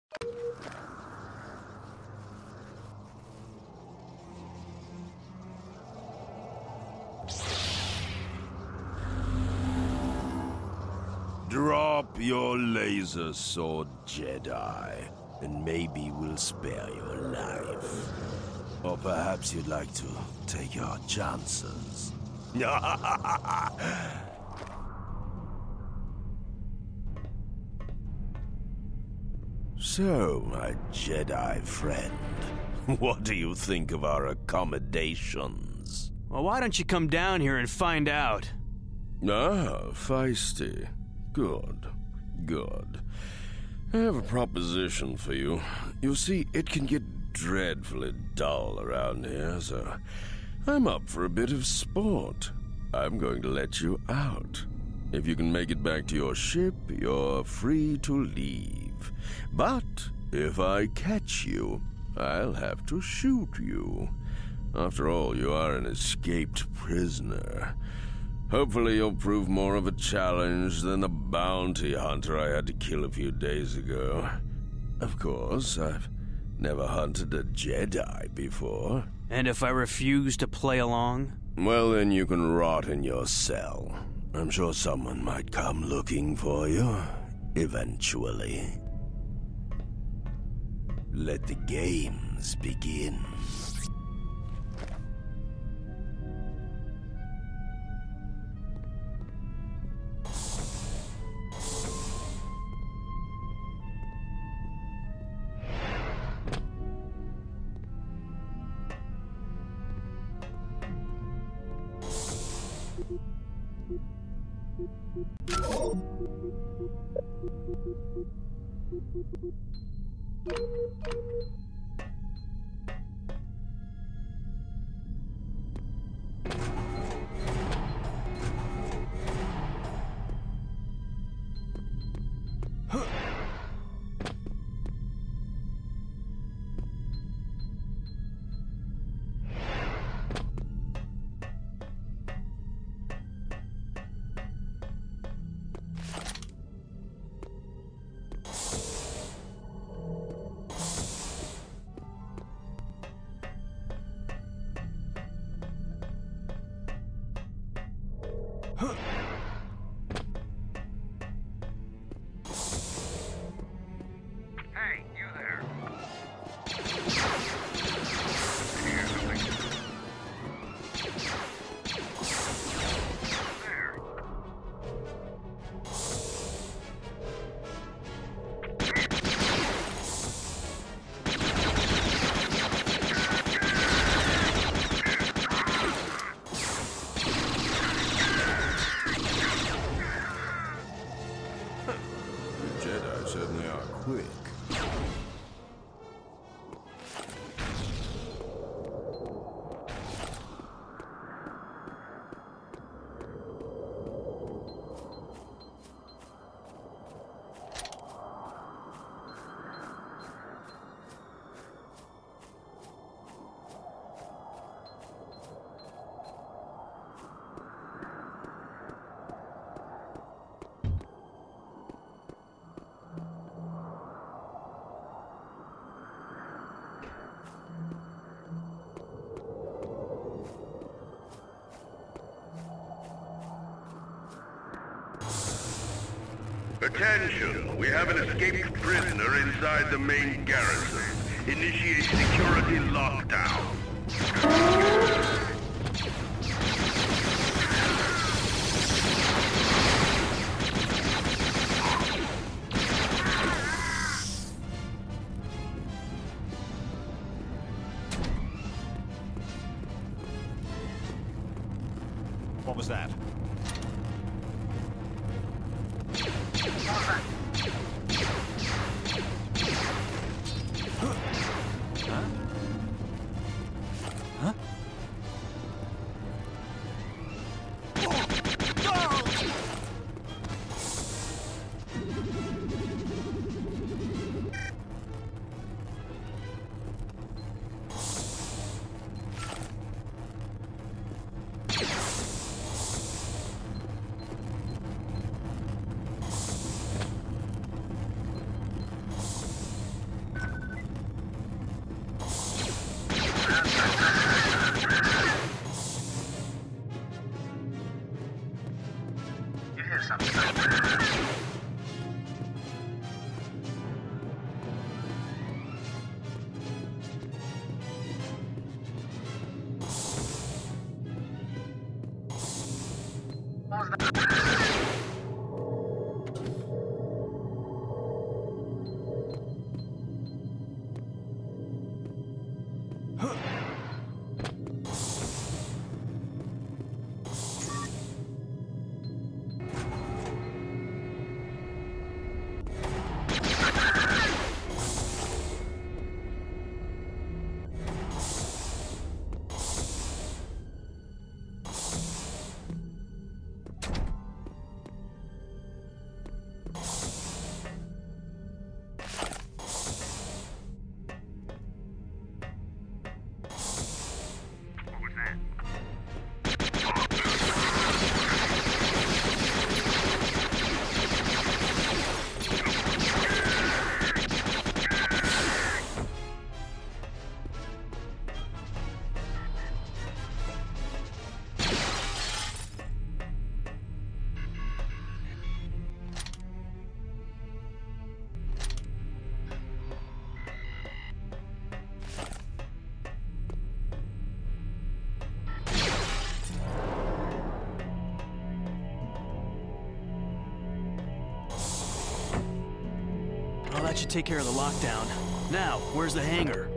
Drop your laser sword, Jedi, and maybe we'll spare your life. Or perhaps you'd like to take your chances. So, my Jedi friend, what do you think of our accommodations? Well, why don't you come down here and find out? Ah, feisty. Good. Good. I have a proposition for you. You see, it can get dreadfully dull around here, so I'm up for a bit of sport. I'm going to let you out. If you can make it back to your ship, you're free to leave. But if I catch you, I'll have to shoot you. After all, you are an escaped prisoner. Hopefully you'll prove more of a challenge than the bounty hunter I had to kill a few days ago. Of course, I've never hunted a Jedi before. And if I refuse to play along? Well, then you can rot in your cell. I'm sure someone might come looking for you, eventually. Let the games begin. Hey, you there. Jedi certainly are quick. Attention! We have an escaped prisoner inside the main garrison. Initiate security lockdown. What was that? Well, that should take care of the lockdown. Now, where's the hangar?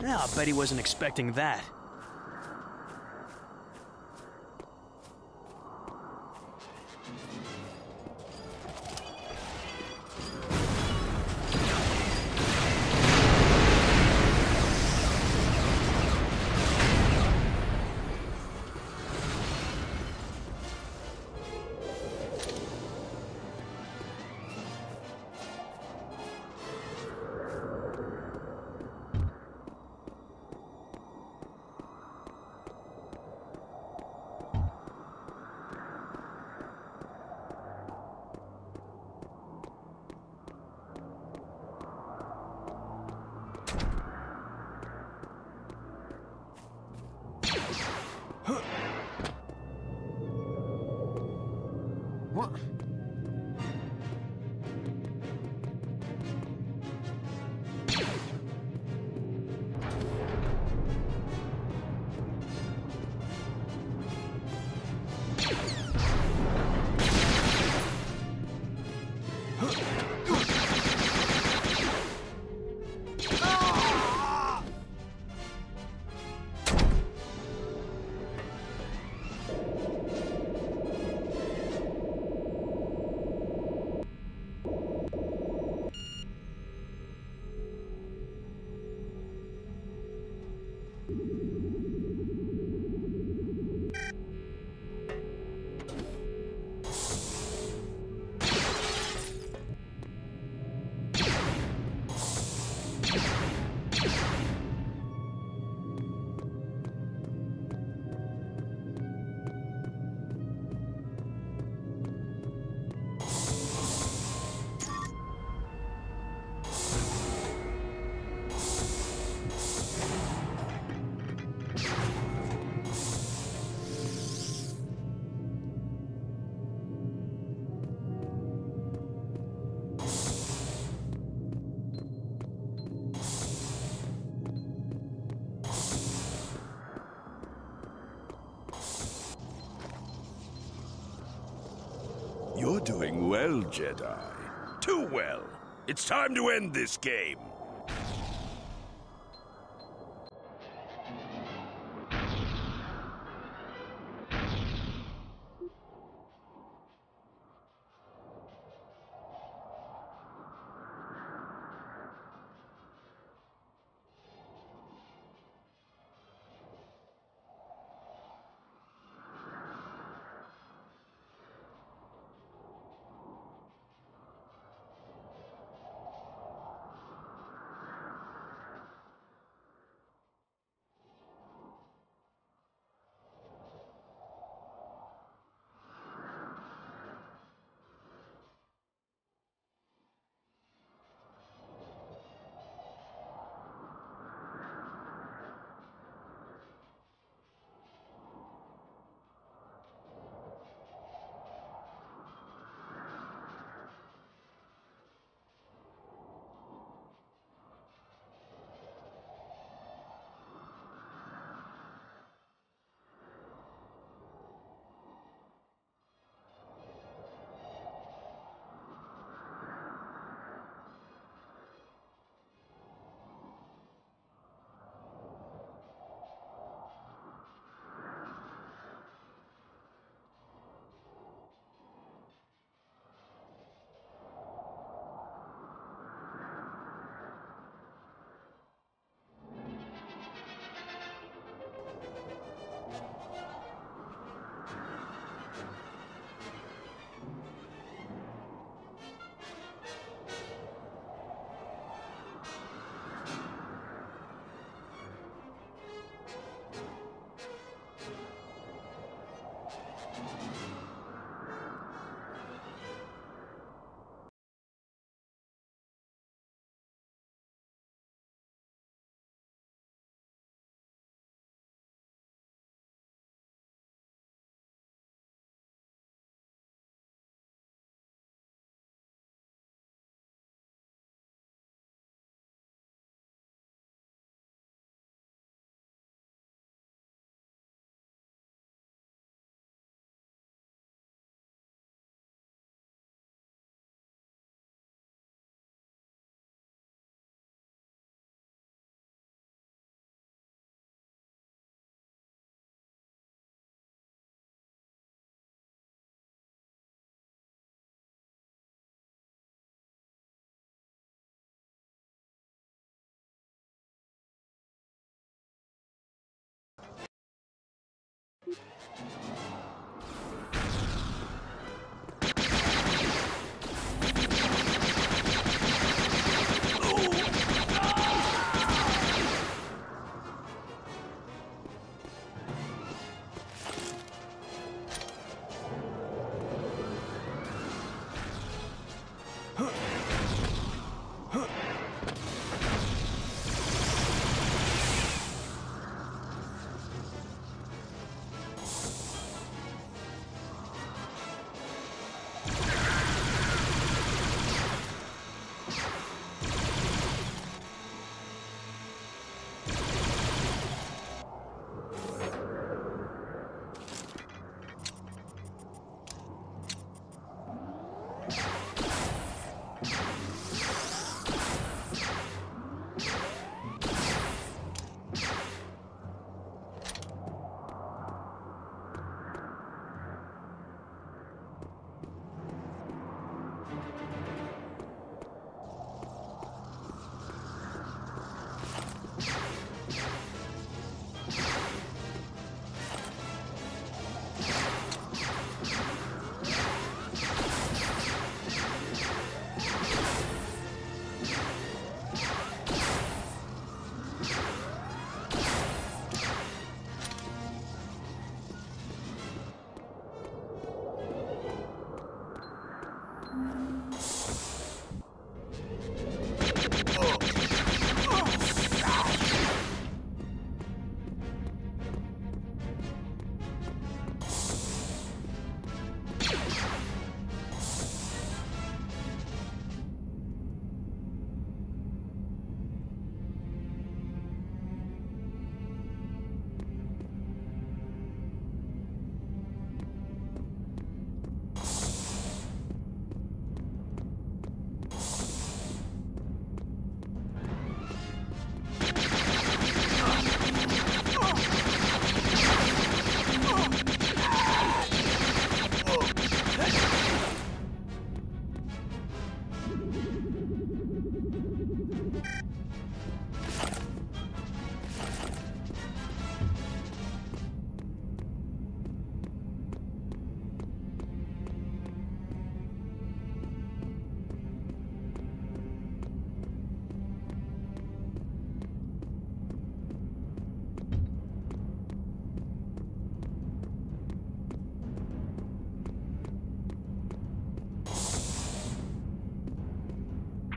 Yeah, I'll bet he wasn't expecting that. What? You're doing well, Jedi. Too well. It's time to end this game.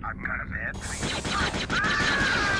I've got a bad feeling.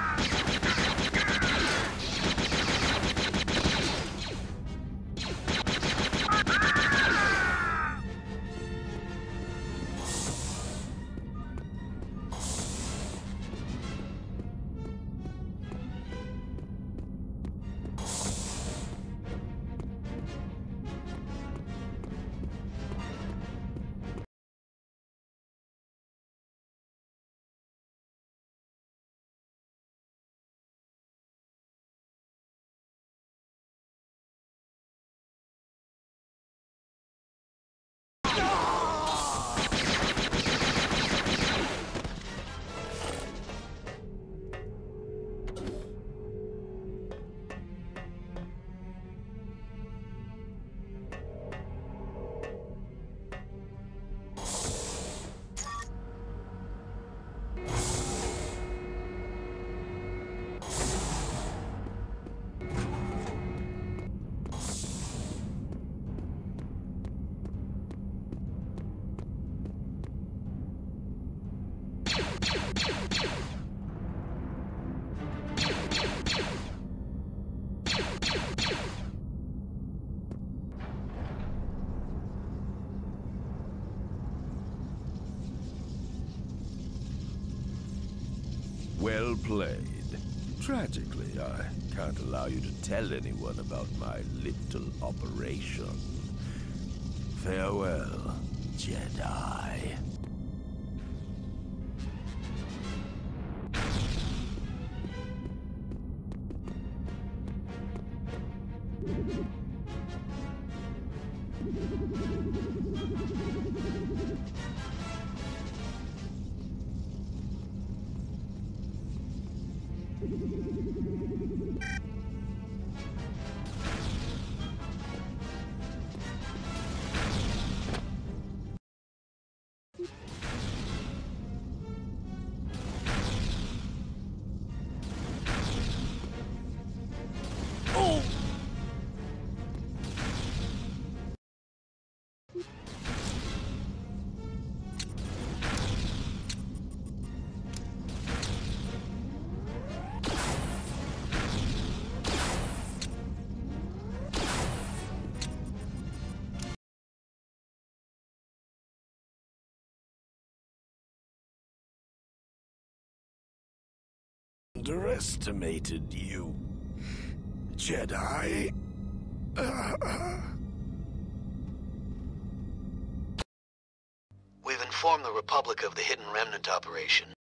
Well played. Tragically, I can't allow you to tell anyone about my little operation. Farewell, Jedi. Underestimated you, Jedi. We've informed the Republic of the Hidden Remnant operation.